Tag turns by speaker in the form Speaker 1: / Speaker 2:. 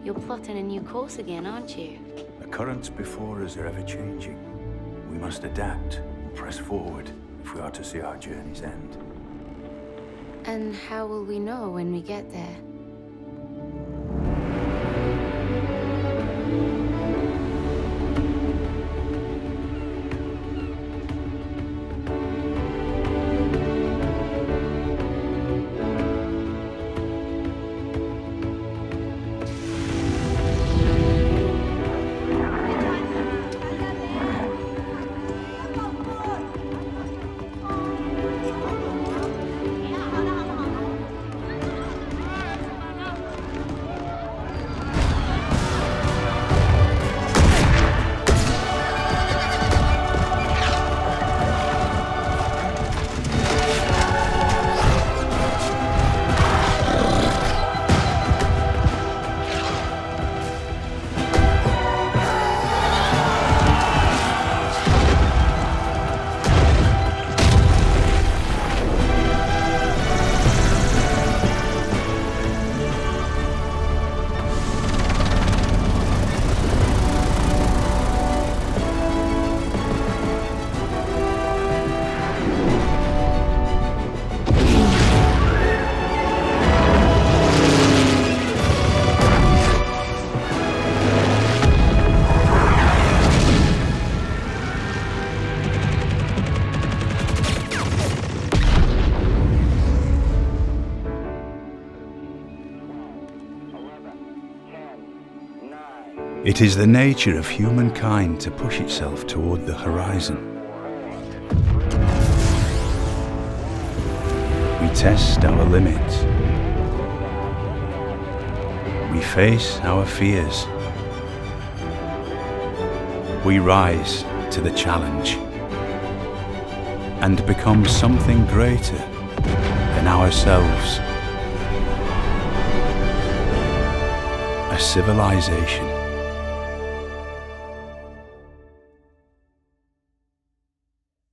Speaker 1: You're plotting a new course again, aren't you?
Speaker 2: The currents before us are ever changing. We must adapt and press forward if we are to see our journey's end.
Speaker 1: And how will we know when we get there?
Speaker 2: It is the nature of humankind to push itself toward the horizon. We test our limits. We face our fears. We rise to the challenge and become something greater than ourselves. A civilization.